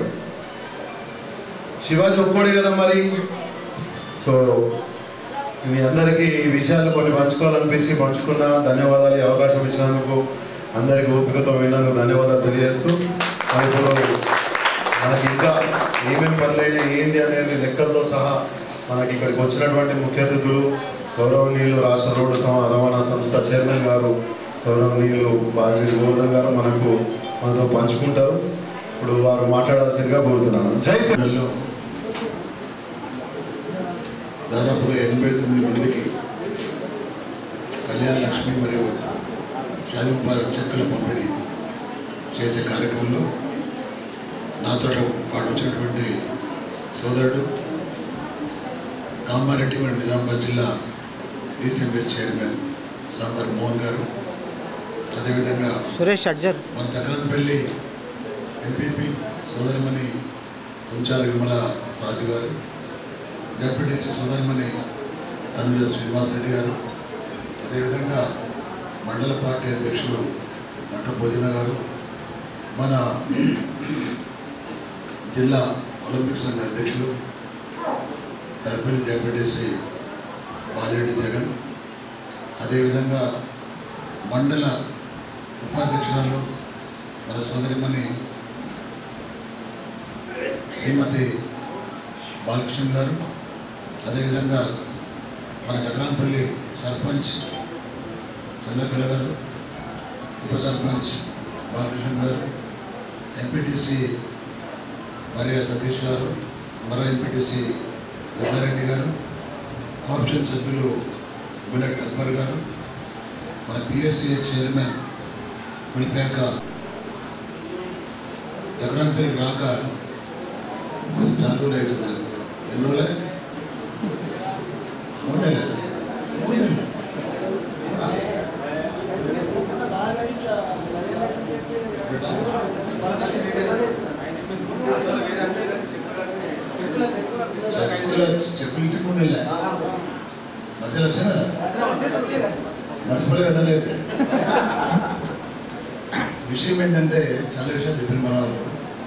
E: శివాజీ ఒక్కడే కదా మరి. సో మీ అందరికీ ఈ విషయాలు కొన్ని పంచుకోవాలనిపించి పంచుకున్న ధన్యవాదాలు. ఈ అవకాశం ఇచ్చినందుకు అందరికీ ఓపికతో విన్నందుకు ధన్యవాదాలు తెలియజేస్తూ, ఇప్పుడు మనకి ఇంకా ఏమేమి పనులైనా ఏంది అనేది లెక్కలతో సహా మనకి ఇక్కడికి వచ్చినటువంటి ముఖ్య అతిథులు గౌరవనీయులు రాష్ట్ర రోడ్డు రవాణా సంస్థ చైర్మన్ గారు గౌరవనీయులు బాజీ గోవర్ధన్ గారు మనకు మనతో పంచుకుంటారు. ఇప్పుడు వారు మాట్లాడాల్సిందిగా కోరుతున్నాను. జై
F: పిల్లల్లో దాదాపుగా ఎనభై తొమ్మిది మందికి కళ్యాణ లక్ష్మి మరియు షాదీ ముబారక్ చెక్కుల పంపిణీ చేసే కార్యక్రమంలో నాతో పాటు వచ్చినటువంటి సోదరుడు కామారెడ్డి మరియు నిజామాబాద్ జిల్లా డీసీఎంఎస్ చైర్మన్ సాంబర్ మోహన్ గారు, అదేవిధంగా
G: సురేష్ అడ్జర్
F: మన చక్రన్పల్లి ఎంపీపీ సోదరిమణి కుంచాల విమల రాజు గారు, డిప్యూటీ సోదరిమణి తనుజ శ్రీనివాసరెడ్డి గారు, అదేవిధంగా మండల పార్టీ అధ్యక్షులు మట్ట భోజన గారు, మన జిల్లా ఒలింపిక్ సంఘ అధ్యక్షులు తరపల్లి డిప్యూటీసీ బాజిరెడ్డి జగన్, అదేవిధంగా మండల ఉపాధ్యక్షురాలు మన సోదరిమణి శ్రీమతి బాలకృష్ణ గారు, అదేవిధంగా మన చక్రాన్పల్లి సర్పంచ్ చంద్రకళ గారు, ఉప సర్పంచ్ బాలకృష్ణ గారు, ఎంపీటీసీ భార్య సతీష్ గారు, మరో ఎంపీటీసీ గంగారెడ్డి గారు, కార్పొరేషన్ సభ్యులు బుల్లెట్ అక్బర్ గారు, మన పిఎస్సీ చైర్మన్ పులిపేక చక్రాన్పల్లి రాక కొంచెం చాలు అవుతున్నారు. ఎన్ని రోజులే మూడు నెలలు మూడు నెలలు చెప్పులు చెప్పులు ఇచ్చి మూడు నెలలే మధ్యలో వచ్చిన మర్చిపోలే అనలేదు. విషయం ఏంటంటే చాలా విషయాలు చెప్పిన మన వాళ్ళు.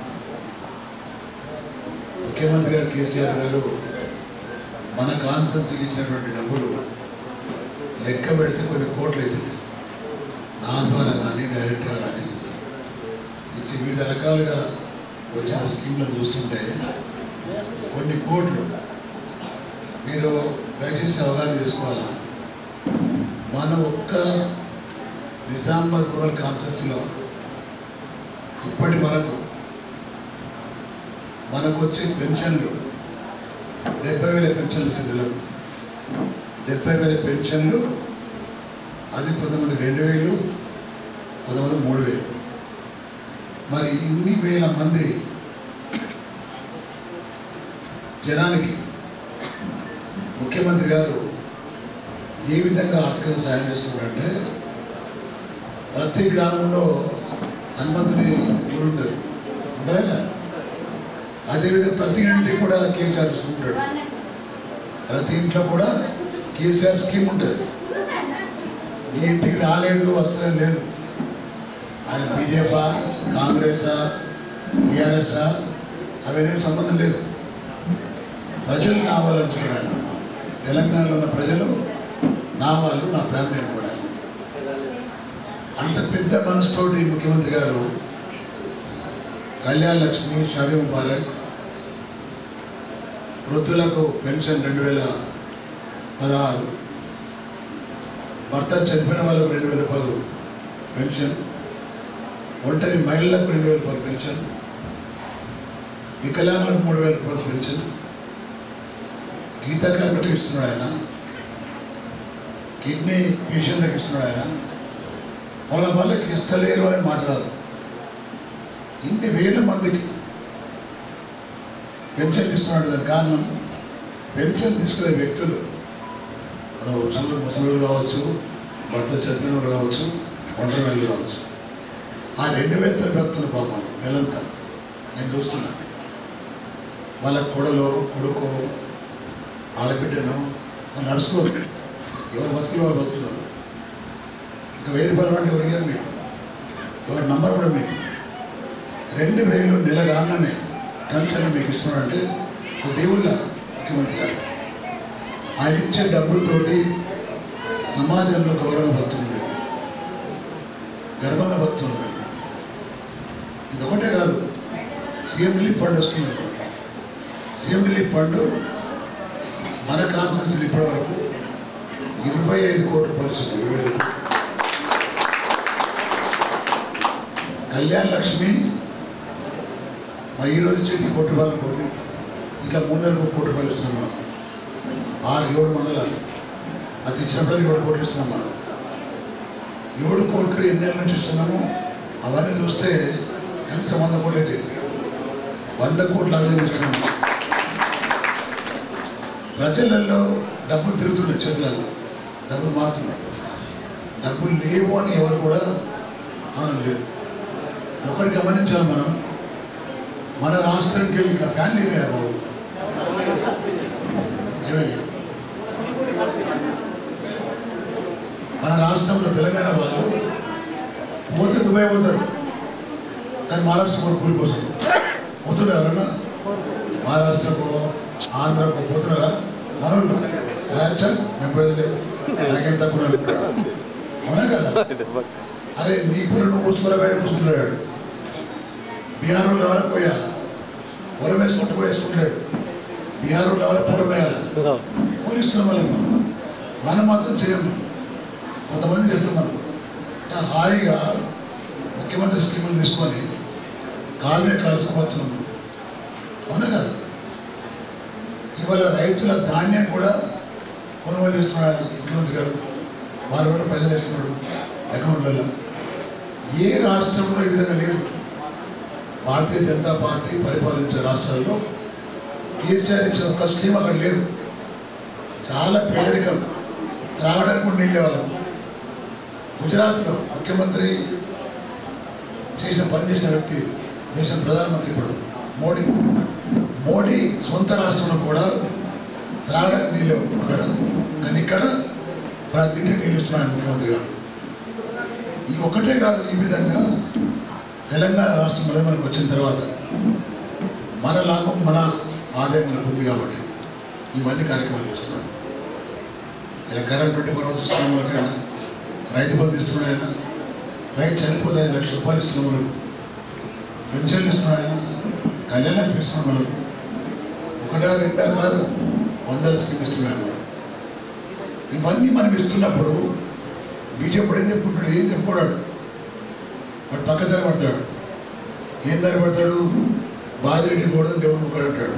F: ముఖ్యమంత్రి గారు కేసీఆర్ గారు మన కాన్సెన్స్కి ఇచ్చినటువంటి డబ్బులు లెక్క పెడితే కొన్ని కోట్లు అవుతుంది. నా ద్వారా కానీ డైరెక్ట్గా కానీ ఇచ్చి వివిధ రకాలుగా వచ్చిన స్కీమ్లను చూస్తుంటే కొన్ని కోట్లు మీరు దయచేసి అవగాహన చేసుకోవాలా. మన ఒక్క నిజామాబాద్ రూరల్ కాన్ఫరెన్స్లో ఇప్పటి వరకు మనకు వచ్చే పెన్షన్లు డెబ్బై వేల పెన్షన్లు సిద్ధులు డెబ్బై వేల పెన్షన్లు అది కొంతమంది రెండు వేలు కొంతమంది మూడు వేలు. మరి ఇన్ని వేల మంది జనానికి ముఖ్యమంత్రి గారు ఏ విధంగా ఆర్థికంగా సాయం చేస్తున్నారంటే ప్రతి గ్రామంలో హనుమంతుని గుడి ఉంటుంది ఉండాలి. అదేవిధంగా ప్రతి ఇంటికి కూడా కేసీఆర్ ఉంటాడు. ప్రతి ఇంట్లో కూడా కేసీఆర్ స్కీమ్ ఉంటుంది. మీ ఇంటికి రాలేదు వస్తుందని లేదు. ఆయన బీజేపీ కాంగ్రెసా టీఆర్ఎస్ఆ అవన్నీ సంబంధం లేదు. ప్రజలు కావాలనుకున్నాను. తెలంగాణలో ఉన్న ప్రజలు నా వాళ్ళు, నా ఫ్యామిలీ కూడా. అంత పెద్ద మనసుతోటి ముఖ్యమంత్రి గారు కళ్యాణ లక్ష్మి, షాదీ ముబారక్, వృద్ధులకు పెన్షన్ రెండు వేల పదహారు, భర్త చనిపోయిన వాళ్ళకు రెండు వేల రూపాయలు పెన్షన్, ఒంటరి మహిళలకు రెండు వేల రూపాయలు పెన్షన్, వికలాంగులకు మూడు వేల రూపాయలు పెన్షన్, గీతా కార్మికులకు ఇస్తున్నాడు ఆయన, కిడ్నీ పేషెంట్లకు ఇస్తున్నాడు ఆయన. వాళ్ళ వాళ్ళకి ఇస్తలేరు అని మాట్లాడదు. ఇన్ని వేల మందికి పెన్షన్ ఇస్తున్నాడు. దానికి కారణం పెన్షన్ తీసుకునే వ్యక్తులు ముసలు ముసలుడు కావచ్చు, భర్త చనిపోయినోడు కావచ్చు, ఒంటరి మహిళలు కావచ్చు. ఆ రెండు వేల తరగతున్న పాపం నెలంతా నేను చూస్తున్నాను. వాళ్ళ కొడలో కొడుకు ఆడబిడ్డను నడుచుకోరు. ఎవరు బతుకులు వాళ్ళు బతుకుతున్నారు. ఇంకా వేది పరమంటే ఎవరు ఇయ్యారు మీకు, ఎవరి నంబర్ కూడా మీకు. రెండు వేలు నెల కాగానే పెన్షన్ మీకు ఇస్తున్నాడంటే ఒక దేవుళ్ళ ముఖ్యమంత్రి గారు. ఆయన ఇచ్చే డబ్బులతోటి సమాజంలో గౌరవం బతుకుంది, గర్వంగా బతుకుంది. ఇది ఒకటే కాదు, సీఎం రిలీఫ్ ఫండ్ వస్తుంది. సీఎం రిలీఫ్ ఫండ్ మన కాన్స్టిట్యూన్సీలు ఇప్పటి వరకు ఇరవై ఐదు కోట్ల పరిస్థితి. ఇరవై ఐదు కళ్యాణ లక్ష్మి మా ఈరోజు చెట్టు కోటి రూపాయలు కోటి, ఇట్లా మూడు నెలలకు కోటి రూపాయలు ఇస్తున్నాం మనం. ఆరు ఏడు మండలాలు అది ఇచ్చినప్పుడు ఏడు కోట్లు ఇస్తున్నాం మనం. ఏడు కోట్లు ఎన్ని నెలల నుంచి ఇస్తున్నాము అవన్నీ చూస్తే కనీసం వంద కోట్లు అయితే వంద కోట్లు అదే ఇస్తున్నాము. ప్రజలలో డబ్బులు తిరుగుతున్నాయి, చేతులలో డబ్బులు మారుతున్నాయి. డబ్బులు లేవు అని ఎవరు కూడా మనం లేదు. ఒకటి గమనించాలి మనం, మన రాష్ట్రానికి వెళ్ళి ఇంకా ఫ్యామిలీ బాబు ఏమయ్యా, మన రాష్ట్రంలో తెలంగాణ వాళ్ళు పోతే దుబాయ్ పోతారు, కానీ మహారాష్ట్ర కూలి కోసం పోతున్నారు. ఎవరన్నా మహారాష్ట్రకు ఆంధ్రకు పోతున్నారా? మనోళ్ళు మేము పోయలేదు, నాకేం తక్కువ. అవునా కదా? అరే నీ కూడా నువ్వు కూర్చున్నారా, బయట కూర్చుంటున్నాడు. బీహార్ వాళ్ళు ఎవరికి పోయాలి, పొలం వేసుకుంటూ వేసుకుంటాడు. బీహార్ వాళ్ళు ఎవరికి పొలం వేయాలి, పోలీస్తున్నాం వాళ్ళకి. మనం మనం మాత్రం చేయము, కొంతమంది చేస్తాం. మనం హాయిగా ముఖ్యమంత్రి స్కీములు తీసుకొని కాలమే కాలు సంవత్సరం. అవునా కదా? ఇవాళ రైతుల ధాన్యం కూడా కొనుగోలు చేస్తున్నాడు ముఖ్యమంత్రి గారు. వారు కూడా ప్రజలు ఇస్తున్నాడు అకౌంట్లలో. ఏ రాష్ట్రంలో ఈ విధంగా లేదు. భారతీయ జనతా పార్టీ పరిపాలించే రాష్ట్రాల్లో కేసీఆర్ ఇచ్చిన ఒక్క స్కీమ్ అక్కడ లేదు. చాలా పేదరికం, త్రాగడానికి కూడా నీళ్ళే వాళ్ళం. గుజరాత్లో ముఖ్యమంత్రి చేసిన పనిచేసిన వ్యక్తి దేశం ప్రధానమంత్రి ఇప్పుడు మోడీ. మోడీ సొంత రాష్ట్రంలో కూడా త్రాగడానికి నీళ్ళు అక్కడ, కానీ ఇక్కడ ప్రతి ఇంటికి నీళ్ళు ఇస్తున్నాడు ముఖ్యమంత్రిగా. ఈ ఒక్కటే కాదు, ఈ విధంగా తెలంగాణ రాష్ట్రంలో మనకు వచ్చిన తర్వాత మన లాభం మన ఆదాయం మనకు ఉంది కాబట్టి ఇవన్నీ కార్యక్రమాలు చేస్తున్నాడు. ఇలా కరెంట్ ట్వంటీ ఫోర్ అవర్స్ ఇస్తున్నాం వాళ్ళకైనా, రైతు బంధు ఇస్తున్నాడు ఆయన, రైతు చనిపోతే ఐదు లక్షల రూపాయలు ఇస్తున్నాం మనకు, పెన్షన్లు ఇస్తున్నాడు ఆయన, కళ్యాణానికి ఇస్తున్నాం మనకు. ఒకటా రెండా కాదు, వందల స్కీమ్ ఇస్తున్నాడు మనం. ఇవన్నీ మనం ఇస్తున్నప్పుడు బీజేపీ ఏం చెప్పుకుంటాడు, ఏం చెప్పుకోడాడు, వాడు పక్క ధర పడతాడు. ఏం ధర పడతాడు? బాధిరెడ్డి కూడా దేవుడు ముక్కడు అంటాడు.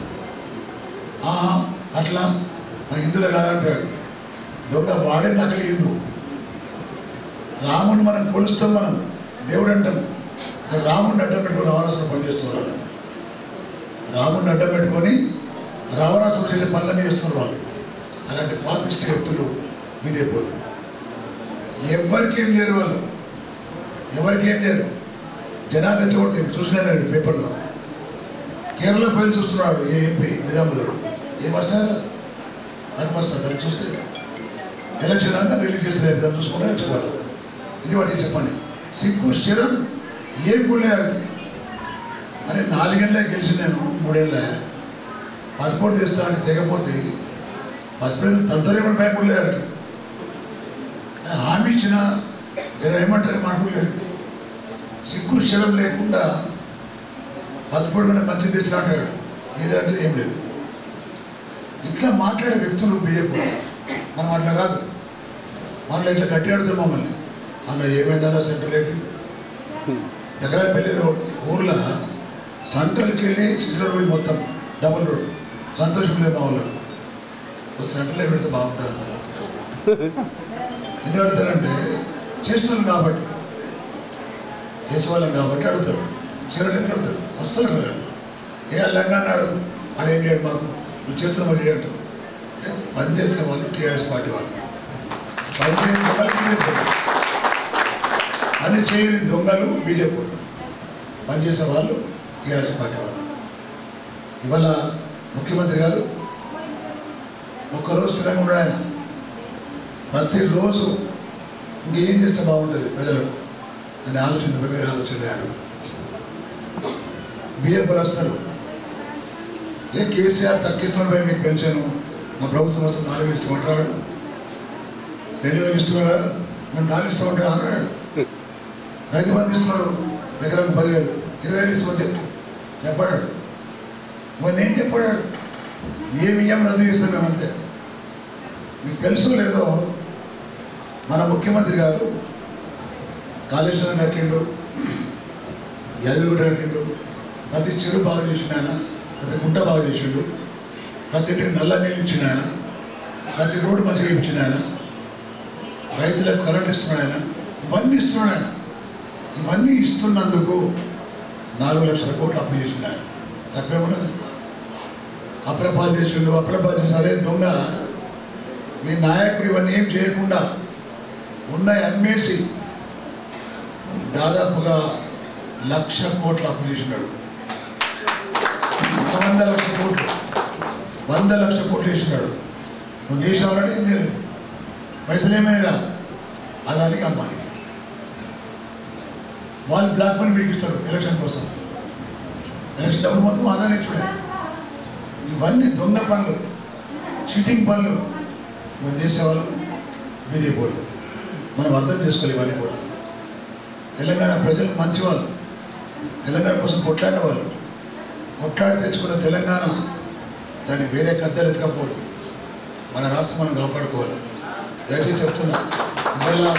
F: అట్లా మా హిందువులు కాదంటాడు. దొంగ వాడే నకలి హిందూ. రాముడిని మనం కొలుస్తాం, మనం దేవుడు అంటాం. రాముడిని అడ్డం పెట్టుకొని రావణాసుడు పనిచేస్తున్నారు. రాముడిని అడ్డం పెట్టుకొని రావణాసుడు చేసే పనులన్నీ చేస్తున్నారు వాళ్ళు. అలాంటి పాపిష్టి వ్యక్తులు బీజేపీ ఎవరికేం లేరు వాళ్ళు, ఎవరికేం లేరు. జనాలు రెచ్చగొడుతుంది. చూసినా నేను పేపర్లో కేరళ పైన చూస్తున్నాడు ఏ ఎంపీ నిజాముద్దుడు ఏం వస్తారు అనిపిస్తారు. దాన్ని చూస్తే ఎలక్షన్ అంతా రిలీజ్ చేస్తారు. దాన్ని చూసుకుంటే చెప్పాలి. ఇది వాటికి చెప్పండి. సిగ్గు శరం ఏం కూడలేదు అరే నాలుగేళ్ళ గెలిచి నేను మూడేళ్ళ పాస్పోర్ట్ తెస్తా అంటే తెగపోతే పాస్పోర్ట్ తద్దరేమని బ్యాంక్ కూడలేదు. హామీ ఇచ్చిన ఏమంటారు మాట్లాడలేదు. సిగ్గు శరం లేకుండా పాస్పోర్ట్ కూడా మంచిది తెచ్చిన అంటాడు. ఏదంటే ఏం లేదు. ఇట్లా మాట్లాడే వ్యక్తులు బీజేపీ. మనం అట్లా కాదు. మనలో ఇట్లా గట్టి ఆడుతాం మమ్మల్ని. అలా ఏమైందన్నా సెంట్రల్ ఏంటి ఎకరాపల్లి రోడ్ ఊర్లో సెంట్రల్కి వెళ్ళి సిసిరోడ్ పోయి మొత్తం డబుల్ రోడ్ సంతోషం లేదు మా వాళ్ళు. సెంట్రల్లో పెడితే బాగుంటుంది. ఎందుకు అడుగుతారంటే చేస్తున్నాం కాబట్టి, చేసేవాళ్ళం కాబట్టి అడుగుతారు. చీరలు ఎందుకు అడుగుతారు? అస్సలు కదా ఏ అల్లంగా అన్నాడు అని ఏం చేయడు మాకు నువ్వు చేస్తున్నావు చేయటం అంటే పనిచేసే వాళ్ళు టీఆర్ఎస్ పార్టీ వాళ్ళు, పనిచేసే వాళ్ళు పని చేయని దొంగలు బీజేపీ, పనిచేసే వాళ్ళు టీఆర్ఎస్ పార్టీ వాళ్ళు. ఇవాళ ముఖ్యమంత్రి గారు ఒక్కరోజు స్థిరంగా ఉన్నాడు. ఆయన ప్రతిరోజు ఇంకేం చేస్తే బాగుంటుంది ప్రజలకు అని ఆలోచన వేరే ఆలోచన ఆయన బీజేపీ వస్తారు. ఏ కేసీఆర్ తగ్గిస్తున్నాడు మీకు పెన్షన్, మా ప్రభుత్వం వస్తుంది నాలుగు వేలు ఇస్తామంటాడు, రెండు వేలు ఇస్తున్నాడు కదా మేము నాలుగు ఇస్తామంటాడు అన్నాడు. రైతు బంధు ఇస్తున్నాడు ఎకరానికి పదివేలు ఇరవై వేలు ఇస్తామని చెప్పి చెప్పాడు. మరి నేను చెప్పాడు ఏమి ఇయ్యం రద్దు చేస్తాం మేమంతే. మీకు తెలుసు లేదో మన ముఖ్యమంత్రి గారు కాళేశ్వరం కట్టిండు, యాదగిరిగుట్ట కట్టిండు, ప్రతి చెరువు బాగా చేసిన ఆయన, ప్రతి గుంట బాగా చేసిండు, ప్రతి ఇంటికి నల్ల నీళ్ళు ఇచ్చిన ఆయన, ప్రతి రోడ్డు మంచిగా ఇచ్చిన ఆయన, రైతులకు కరెంట్ ఇస్తున్నాడు ఆయన, ఇవన్నీ ఇస్తున్నాడు ఆయన. ఇవన్నీ ఇస్తున్నందుకు నాలుగు లక్షల కోట్లు అప్పు చేసిన ఆయన. తప్పేమున్నది? అప్రపాలు చేసిండు, అప్రపాలు చేసిన అదే దొంగ. మీ నాయకుడు ఇవన్నీ ఏం చేయకుండా ఉన్నాయి అమ్మేసి దాదాపుగా లక్ష కోట్లు అప్పు చేసినాడు. వంద లక్ష కోట్లు వంద లక్ష కోట్లు చేసినాడు. నువ్వు చేసావాలంటే ఏం లేదు, పైసలు ఏమైనా అదానికి అమ్మాలి. వాళ్ళు బ్లాక్ మనీ పిలిపిస్తారు ఎలక్షన్ కోసం. ఎలక్షన్ డబ్బులు మొత్తం ఆదానే చూడాలి. ఇవన్నీ దొంగ పనులు, చీటింగ్ పనులు మనం చేసేవాళ్ళు బీజేపీ వాళ్ళు. మనం అర్థం చేసుకోవాలి ఇవన్నీ కూడా. తెలంగాణ ప్రజలు మంచివాళ్ళు, తెలంగాణ కోసం కొట్లాడే వాళ్ళు, కొట్లాడి తెచ్చుకున్న తెలంగాణ దాన్ని వేరే గద్దలు ఎత్తకపోదు. మన రాష్ట్రం మనం కాపాడుకోవాలి. దయచేసి చెప్తున్నా, ఇవాళ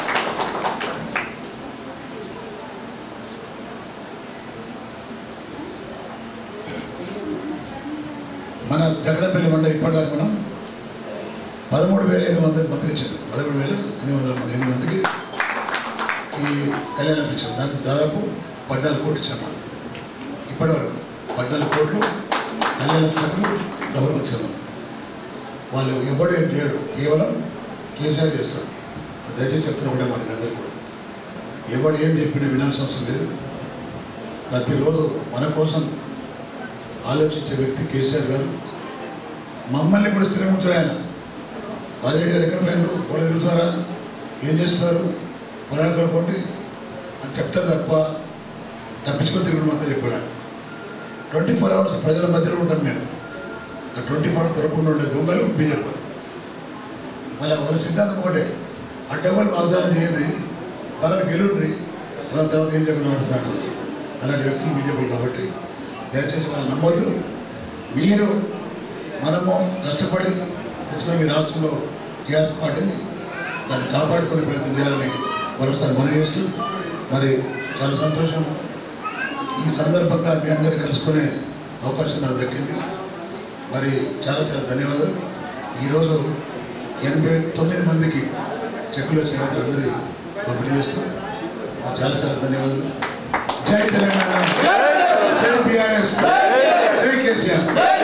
F: మన జగనపల్లి మండలి ఇప్పటిదాకా మనం పదమూడు వేల ఐదు వందల మందికి ఇచ్చారు. పదమూడు వేల ఎనిమిది వందల మంది ఎనిమిది మందికి ఈ కళ్యాణం ఇచ్చారు. దానికి దాదాపు పద్నాలుగు కోట్లు ఇచ్చాము. ఇప్పటి వరకు పద్నాలుగు కోట్లు కళ్యాణ లక్షలు డబ్బులు వచ్చాము. వాళ్ళు ఎవడు ఏం చేయడు, కేవలం కేసీఆర్ చేస్తారు. దయచేసి చెప్తున్నా కూడా మనకి అందరూ కూడా ఎవడు ఏం చెప్పినా వినాల్సిన అవసరం లేదు. ప్రతిరోజు మన కోసం ఆలోచించే వ్యక్తి కేసీఆర్ గారు. మమ్మల్ని కూడా స్థిరంగా ఉంచాడు ఆయన. రాజరెడ్డి గారు ఎక్కడ పోయినారు, వాళ్ళు ఎదుగుతారా, ఏం చేస్తారు, పొలాలు కనుకోండి అని చెప్తారు తప్ప తప్పించుకొని తిరుగుడు మాత్రం చెప్పాడు. ట్వంటీ ఫోర్ అవర్స్ ప్రజల మధ్యలో ఉంటాం మేము. ట్వంటీ ఫోర్ అవర్స్ దొరకకుండా ఉండే దొంగలు బీజేపీ. మళ్ళీ వాళ్ళ సిద్ధాంతం ఒకటే, అడ్డగోలు వాగ్దానం చేయండి, వాళ్ళని గెలుండ్రి, వాళ్ళ తర్వాత ఏం చేయకుండా నడుస్తాడు. అలాంటి వ్యక్తులు బీజేపీ కాబట్టి దయచేసి వాళ్ళు నమ్మొద్దు. మీరు మనము కష్టపడి తెచ్చుకున్న మీ రాష్ట్రంలో టీఆర్ఎస్ పార్టీని దాన్ని కాపాడుకునే ప్రయత్నం చేయాలని మరొకసారి మనవి చేస్తూ, మరి చాలా సంతోషం. ఈ సందర్భంగా మీ అందరినీ కలుసుకునే అవకాశం నాకు దక్కింది. మరి చాలా చాలా ధన్యవాదాలు. ఈరోజు ఎనభై తొమ్మిది మందికి చెక్కులు వచ్చినట్టు అందరి పంపిణీ చేస్తూ చాలా చాలా ధన్యవాదాలు. జై తెలంగాణ, జై బీఆర్ఎస్, జై కేసీఆర్.